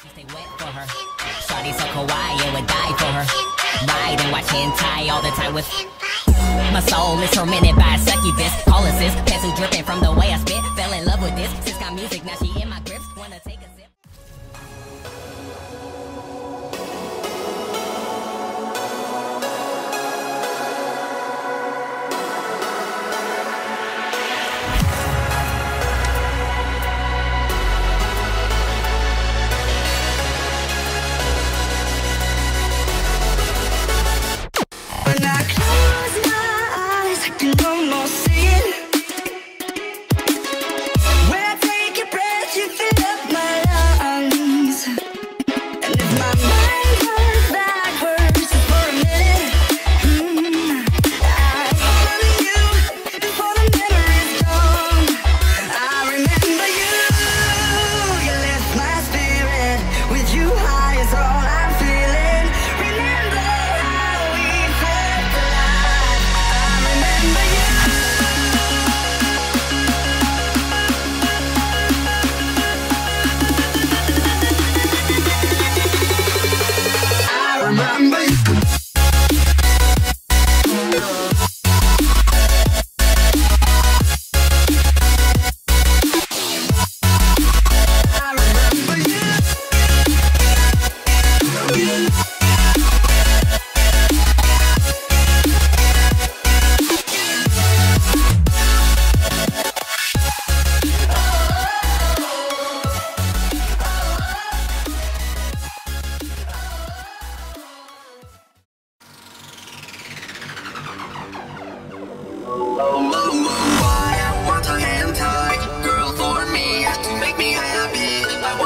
Stay wet for her. Shawty so kawaii, I would die for her. Ride and watch hentai all the time with. My soul is tormented by a succubus. Call assist, pencil dripping from the way I spit. Fell in love with this. Sis got music, now she in my grips. Wanna take a sip.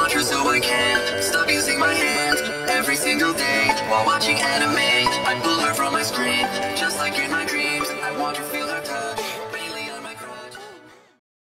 Stop using my hands every single day while watching anime. I pull her